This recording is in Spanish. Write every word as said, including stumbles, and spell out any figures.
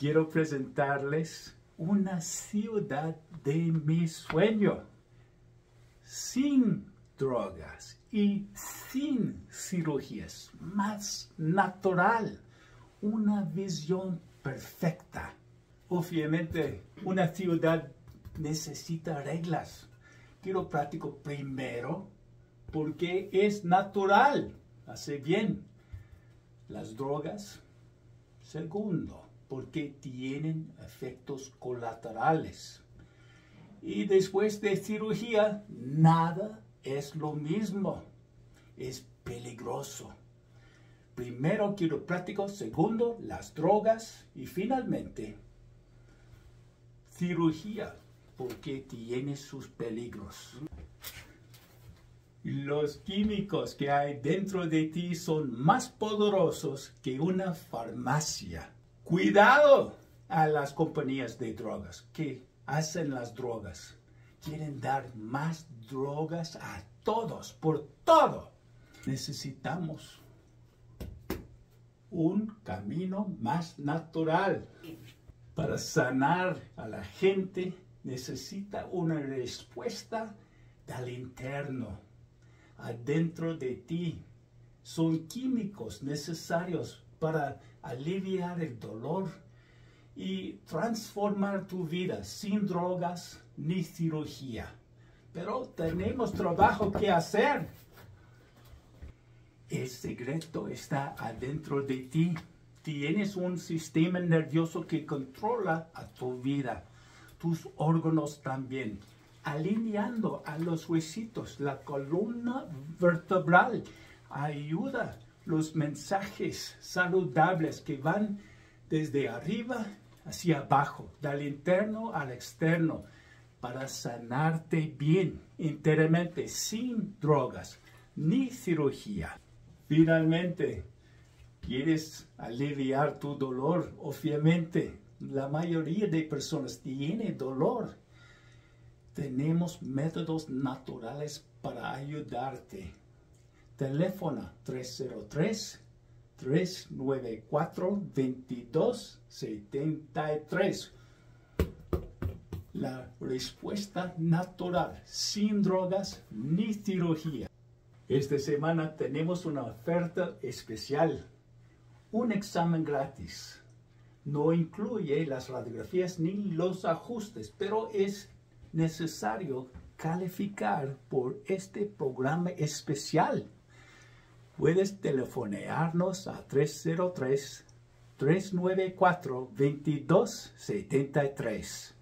quiero presentarles una ciudad de mi sueño, sin drogas y sin cirugías, más natural, una visión perfecta. Obviamente, una ciudad necesita reglas. Quiropráctico primero, porque es natural, hace bien. Las drogas, segundo, porque tienen efectos colaterales. Y después de cirugía, nada es lo mismo. Es peligroso. Primero, quiropráctico. Segundo, las drogas. Y finalmente, cirugía, porque tiene sus peligros. Los químicos que hay dentro de ti son más poderosos que una farmacia. Cuidado a las compañías de drogas que hacen las drogas. Quieren dar más drogas a todos, por todo. Necesitamos un camino más natural. Para sanar a la gente necesita una respuesta del interno. Adentro de ti son químicos necesarios para aliviar el dolor y transformar tu vida sin drogas ni cirugía. Pero tenemos trabajo que hacer. El secreto está adentro de ti. Tienes un sistema nervioso que controla a tu vida, tus órganos también, alineando a los huesitos, la columna vertebral. Ayuda los mensajes saludables que van desde arriba hacia abajo, del interno al externo, para sanarte bien, enteramente, sin drogas ni cirugía. Finalmente, ¿quieres aliviar tu dolor? Obviamente, la mayoría de personas tiene dolor. Tenemos métodos naturales para ayudarte. Teléfono tres cero tres, tres nueve cuatro, dos dos siete tres. La respuesta natural, sin drogas ni cirugía. Esta semana tenemos una oferta especial. Un examen gratis. No incluye las radiografías ni los ajustes, pero es necesario calificar por este programa especial. Puedes telefonearnos a tres cero tres, tres nueve cuatro, dos dos siete tres.